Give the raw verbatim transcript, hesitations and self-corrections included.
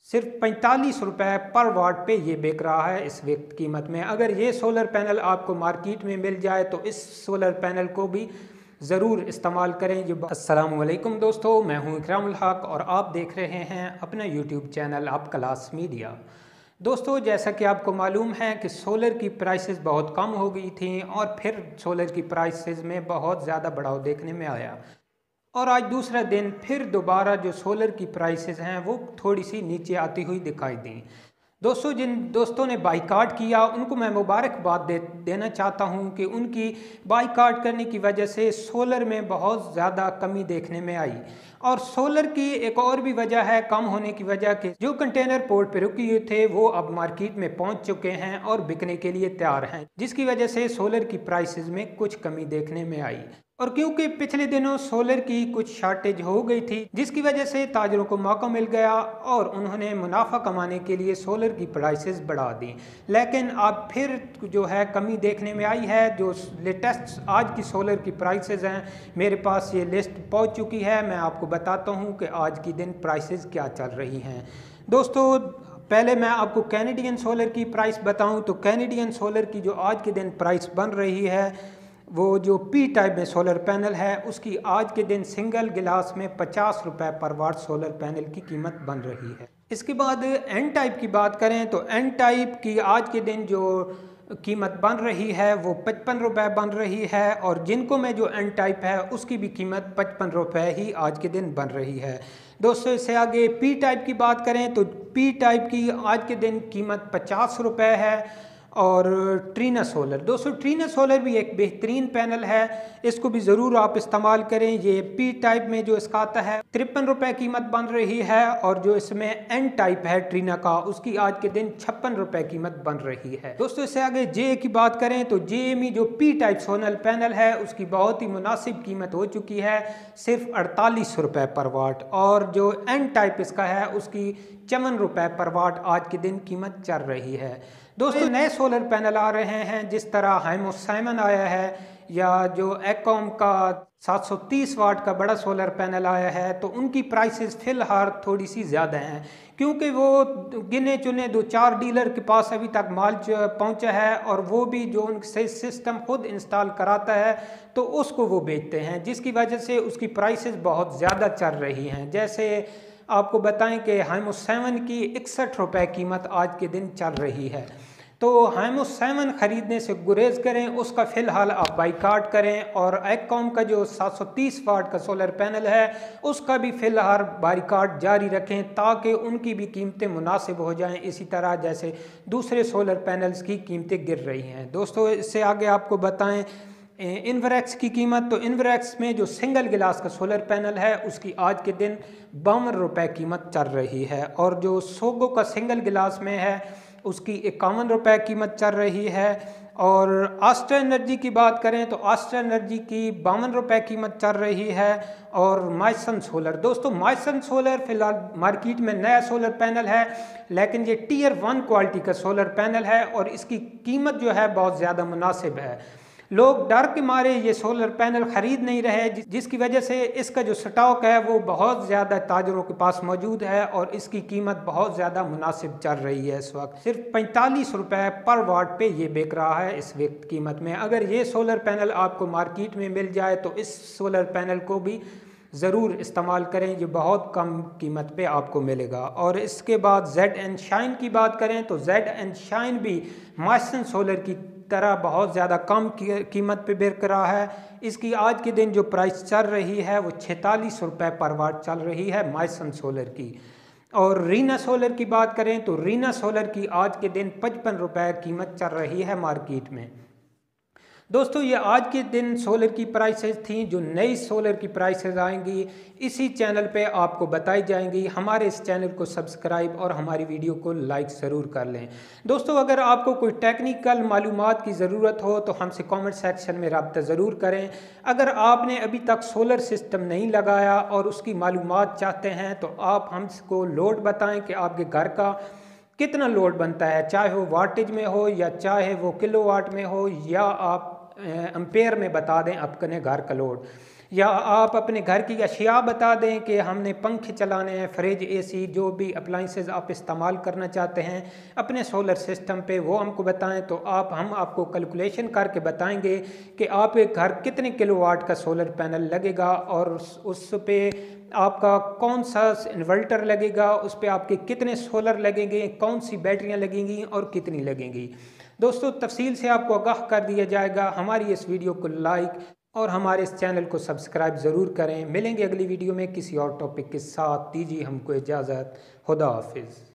सिर्फ पैंतालीस रुपए पर वाट पे ये बिक रहा है इस वक्त कीमत में। अगर ये सोलर पैनल आपको मार्केट में मिल जाए तो इस सोलर पैनल को भी ज़रूर इस्तेमाल करें। ये अस्सलाम वालेकुम दोस्तों, मैं हूं इकरामुल हक और आप देख रहे हैं अपना यूट्यूब चैनल आप क्लास मीडिया। दोस्तों, जैसा कि आपको मालूम है कि सोलर की प्राइसेस बहुत कम हो गई थी और फिर सोलर की प्राइसेस में बहुत ज़्यादा बढ़ाव देखने में आया और आज दूसरा दिन फिर दोबारा जो सोलर की प्राइसेस हैं वो थोड़ी सी नीचे आती हुई दिखाई दी। दोस्तों, जिन दोस्तों ने बाइकाट किया उनको मैं मुबारकबाद दे देना चाहता हूं कि उनकी बाइकाट करने की वजह से सोलर में बहुत ज़्यादा कमी देखने में आई। और सोलर की एक और भी वजह है कम होने की वजह के जो कंटेनर पोर्ट पे रुके हुए थे वो अब मार्केट में पहुंच चुके हैं और बिकने के लिए तैयार हैं, जिसकी वजह से सोलर की प्राइसेस में कुछ कमी देखने में आई। और क्योंकि पिछले दिनों सोलर की कुछ शॉर्टेज हो गई थी जिसकी वजह से ताजरों को मौका मिल गया और उन्होंने मुनाफा कमाने के लिए सोलर की प्राइसेस बढ़ा दी। लेकिन अब फिर जो है कमी देखने में आई है। जो लेटेस्ट आज की सोलर की प्राइसेस हैं, मेरे पास ये लिस्ट पहुंच चुकी है। मैं आपको बताता हूं कि आज की दिन प्राइसेस क्या चल रही हैं। दोस्तों, पहले मैं आपको कैनेडियन सोलर की प्राइस बताऊं तो कैनेडियन सोलर की जो आज के दिन प्राइस बन रही है वो जो पी टाइप में सोलर पैनल है उसकी आज के दिन सिंगल गिलास में पचास रुपए पर वाट सोलर पैनल की कीमत बन रही है। इसके बाद एन टाइप की बात करें तो एन टाइप की आज के दिन जो कीमत बन रही है वो पचपन रुपये बन रही है और जिनको में जो एन टाइप है उसकी भी कीमत पचपन रुपये ही आज के दिन बन रही है। दोस्तों, इससे आगे पी टाइप की बात करें तो पी टाइप की आज के दिन कीमत पचास रुपये है। और ट्रीना सोलर, दोस्तों ट्रीना सोलर भी एक बेहतरीन पैनल है, इसको भी ज़रूर आप इस्तेमाल करें। ये पी टाइप में जो इसका आता है तिरपन रुपये कीमत बन रही है और जो इसमें एन टाइप है ट्रीना का उसकी आज के दिन छप्पन रुपये कीमत बन रही है। दोस्तों, इससे आगे जे की बात करें तो जे एम ई जो पी टाइप सोलर पैनल है उसकी बहुत ही मुनासिब कीमत हो चुकी है, सिर्फ अड़तालीस रुपये पर वाट। और जो एन टाइप इसका है उसकी चौवन रुपये पर वाट आज के दिन कीमत चल रही है। दोस्तों, नए सोलर पैनल आ रहे हैं जिस तरह हाइमो साइमन आया है या जो एकॉम का सात सौ तीस वाट का बड़ा सोलर पैनल आया है तो उनकी प्राइसेस फिलहाल थोड़ी सी ज़्यादा हैं क्योंकि वो गिने चुने दो चार डीलर के पास अभी तक माल पहुंचा है और वो भी जो उनसे सिस्टम खुद इंस्टॉल कराता है तो उसको वो बेचते हैं, जिसकी वजह से उसकी प्राइसेस बहुत ज़्यादा चल रही हैं। जैसे आपको बताएं कि हाइमो सेवन की इकसठ रुपये कीमत आज के दिन चल रही है। तो हाइमो सेवन ख़रीदने से गुरेज करें, उसका फ़िलहाल आप बाइकाट करें। और एकॉम का जो सात सौ तीस वाट का सोलर पैनल है उसका भी फ़िलहाल बाइकाट जारी रखें ताकि उनकी भी कीमतें मुनासिब हो जाएं, इसी तरह जैसे दूसरे सोलर पैनल्स की कीमतें गिर रही हैं। दोस्तों, इससे आगे आपको बताएं इन्वरेक्स की कीमत, तो इन्वरेक्स में जो सिंगल गिलास का सोलर पैनल है उसकी आज के दिन बावन रुपये कीमत चल रही है और जो सोगो का सिंगल गिलास में है उसकी इक्यावन रुपये कीमत चल रही है। और आस्ट्रा एनर्जी की बात करें तो आस्ट्रा एनर्जी की बावन रुपये कीमत चल रही है। और माइसन सोलर, दोस्तों माइसन सोलर फिलहाल मार्केट में नया सोलर पैनल है लेकिन ये टीयर वन क्वालिटी का सोलर पैनल है और इसकी कीमत जो है बहुत ज़्यादा मुनासिब है। लोग डर के मारे ये सोलर पैनल ख़रीद नहीं रहे, जिसकी वजह से इसका जो स्टॉक है वो बहुत ज़्यादा ताजरों के पास मौजूद है और इसकी कीमत बहुत ज़्यादा मुनासिब चल रही है। इस वक्त सिर्फ पैंतालीस रुपये पर वाट पे ये बिक रहा है इस वक्त कीमत में। अगर ये सोलर पैनल आपको मार्केट में मिल जाए तो इस सोलर पैनल को भी ज़रूर इस्तेमाल करें, ये बहुत कम कीमत पे आपको मिलेगा। और इसके बाद जेड एंड शाइन की बात करें तो जेड एंड शाइन भी माइसन सोलर की तरह बहुत ज़्यादा कम कीमत पे बिक रहा है। इसकी आज के दिन जो प्राइस चल रही है वो छियालीस रुपये पर वाट चल रही है माइसन सोलर की। और रीना सोलर की बात करें तो रीना सोलर की आज के दिन पचपन रुपये कीमत चल रही है मार्केट में। दोस्तों, ये आज के दिन सोलर की प्राइसेस थी। जो नई सोलर की प्राइसेस आएंगी इसी चैनल पे आपको बताई जाएंगी। हमारे इस चैनल को सब्सक्राइब और हमारी वीडियो को लाइक ज़रूर कर लें। दोस्तों, अगर आपको कोई टेक्निकल मालूमात की ज़रूरत हो तो हमसे कमेंट सेक्शन में रब्ता ज़रूर करें। अगर आपने अभी तक सोलर सिस्टम नहीं लगाया और उसकी मालूमात चाहते हैं तो आप हमको लोड बताएँ कि आपके घर का कितना लोड बनता है, चाहे वो वाटेज में हो या चाहे वो किलोवाट में हो या आप एम्पेयर में बता दें अपने घर का लोड। या आप अपने घर की अशिया बता दें कि हमने पंखे चलाने हैं, फ्रिज, एसी, जो भी अप्लाइंसेस आप इस्तेमाल करना चाहते हैं अपने सोलर सिस्टम पे, वो हमको बताएं तो आप हम आपको कैलकुलेशन करके बताएंगे कि आपके घर कितने किलोवाट का सोलर पैनल लगेगा और उस, उस पे आपका कौन सा इन्वर्टर लगेगा, उस पर आपके कितने सोलर लगेंगे, कौन सी बैटरियाँ लगेंगी और कितनी लगेंगी। दोस्तों तफसील से आपको आगाह कर दिया जाएगा। हमारी इस वीडियो को लाइक और हमारे इस चैनल को सब्सक्राइब ज़रूर करें। मिलेंगे अगली वीडियो में किसी और टॉपिक के साथ। दीजिए हमको इजाज़त। खुदा हाफिज़।